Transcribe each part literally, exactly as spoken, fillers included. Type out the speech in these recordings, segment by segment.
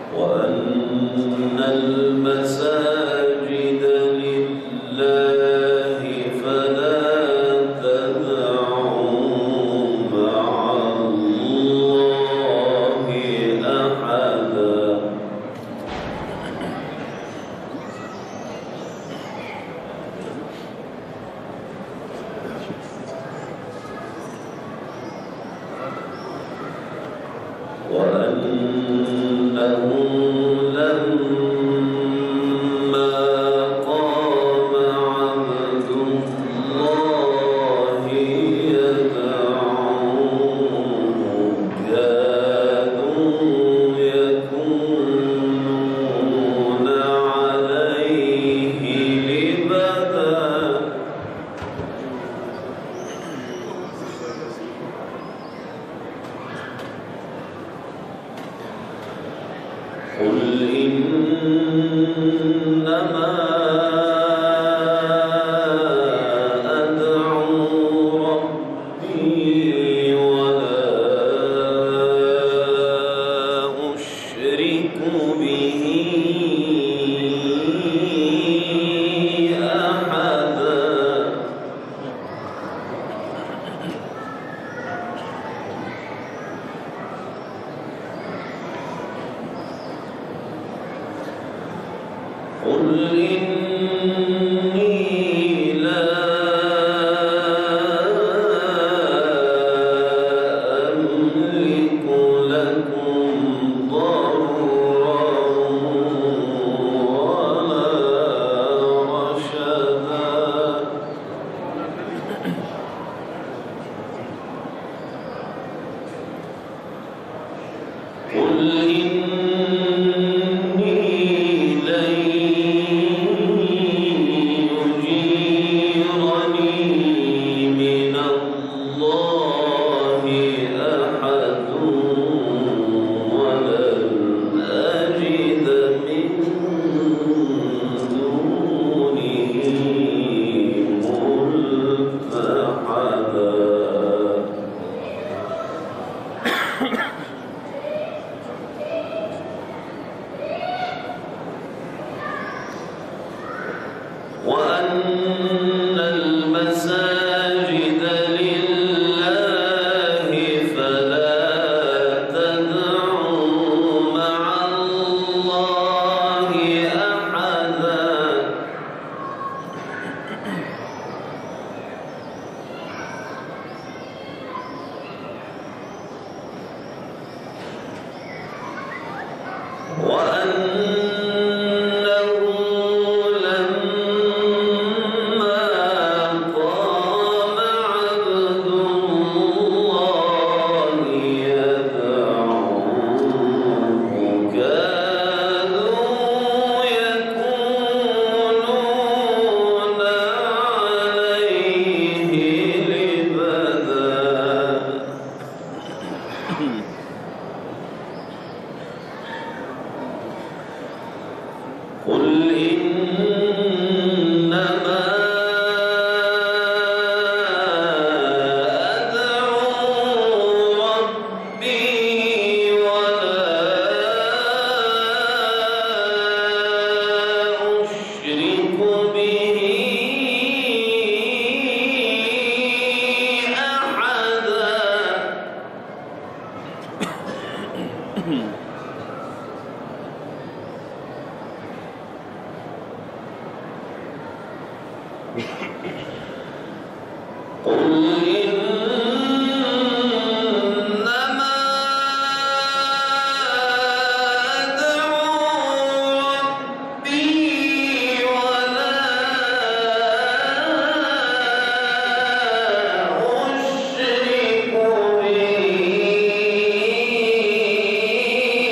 وأن المساجد لله فلا تدعوا مع الله أحدا. وأنه لما قام عبد الله يدعوه كادوا يكونون عليه لبدا. قل إنما أدعو ربي ولا أشرك به أحدا. قل إني لا أملك لكم ضرا ولا رشدا. قل إني لن يجيرني من الله أحد ولن أجد من دونه ملتحدا. وأن المساجد لله فلا تدعوا مع الله أحدا. وأنه لما قام عبد الله يدعوه كادوا يكونون عليه لبدا. قل إنما أدعو ربي ولا أشرك به أحدا. قل إنما أدعو ربي ولا أشرك به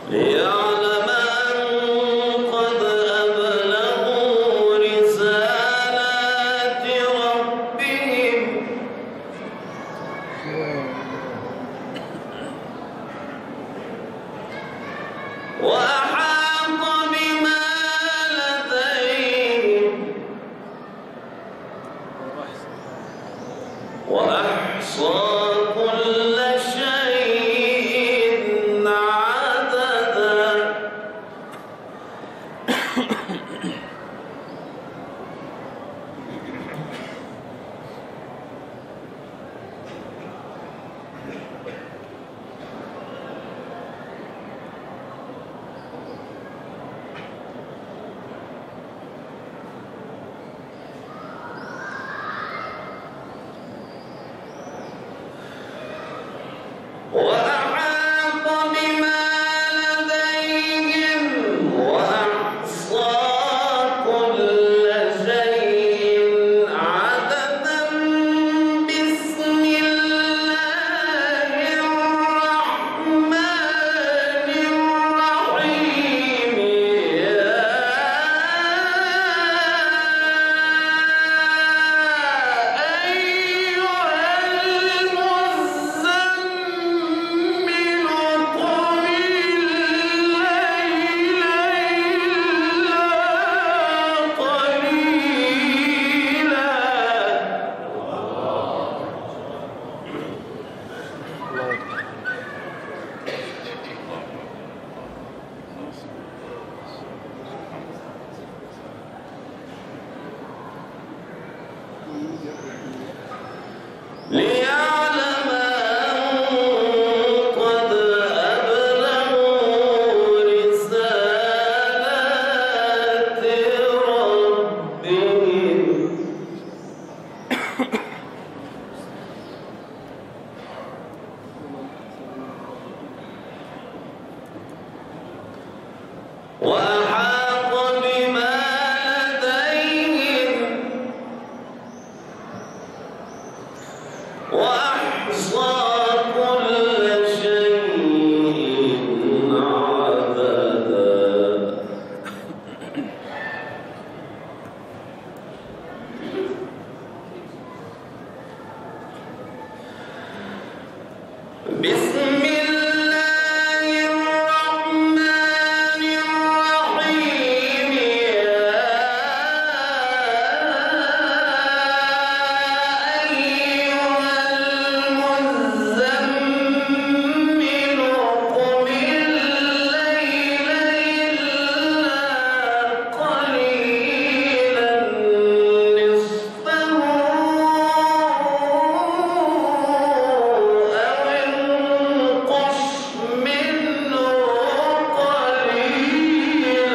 ليعلم أن قد أبلغوا رسالات ربهم وأحاط بما لديهم وأحصى كل شيء عددا. وأحاط بما لديهم وأحصى كل شيء عددا. بسم الله الرحمن الرحيم. يا أيها المزمل قم الليل إلا قليلا. ليعلم أن قد أبلغوا رسالات ربهم وأحاط بما لديهم وأحصى كل شيء عددا. بسم الله الرحمن الرحيم. يا أيها المزمل قم الليل إلا قليلا نصفه أو انقص منه قليلا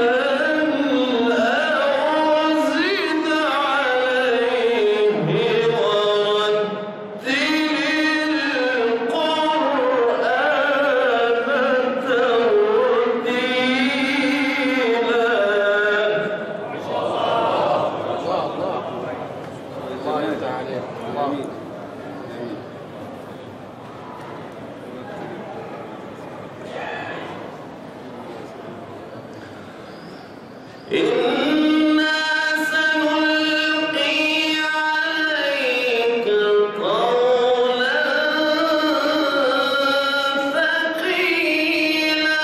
أو زد عليه ورتل القرآن ترتيلا. إنا سنلقي عليك قولا ثقيلا.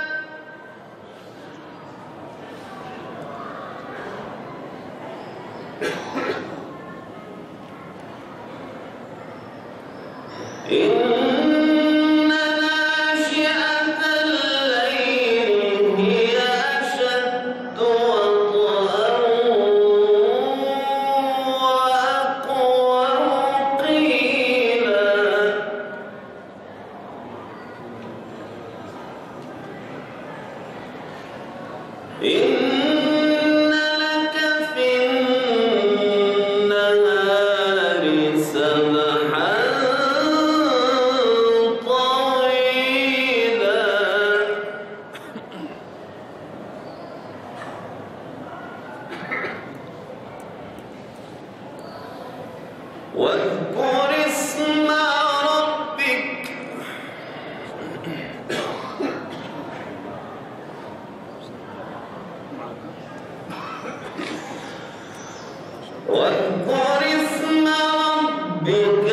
إن ناشئة الليل هي أشد وطئا وأقوم قيلا. إن لك في النهار سبحا طويلا. واذكر اسم ربك واذكر اسم ربك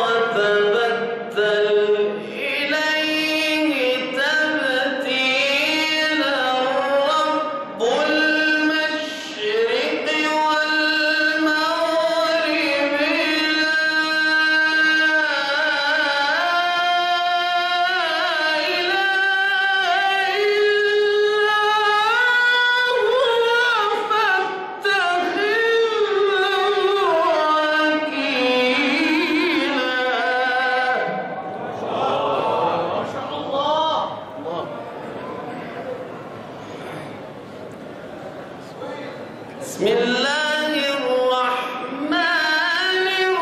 وتبتل إليه تبتيلا رب المشرق والمغرب بسم الله الرحمن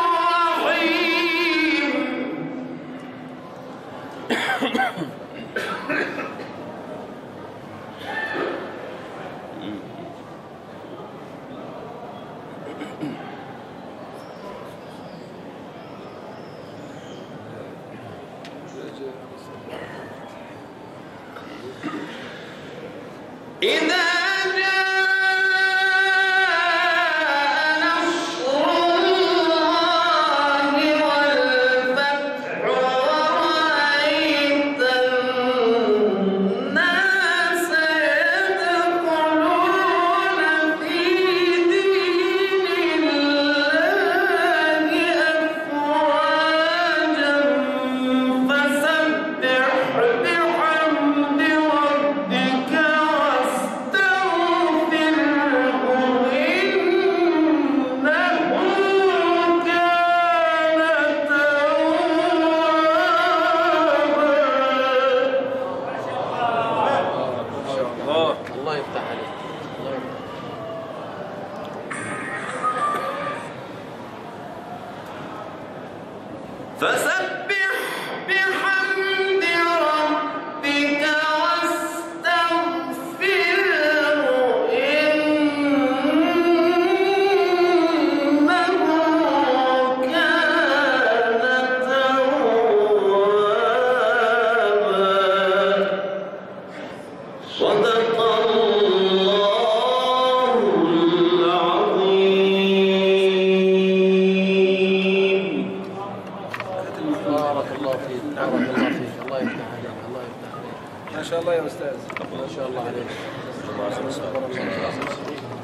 الرحيم إذا الله يفتح عليك. الله يفتح. فسبح بحمد ربك واستغفره إنه كان توابا. صدق الله العظيم. بارك الله فيك، بارك الله فيك، الله يفتح عليك، الله يفتح عليك. ما شاء الله يا أستاذ. ما شاء الله عليك.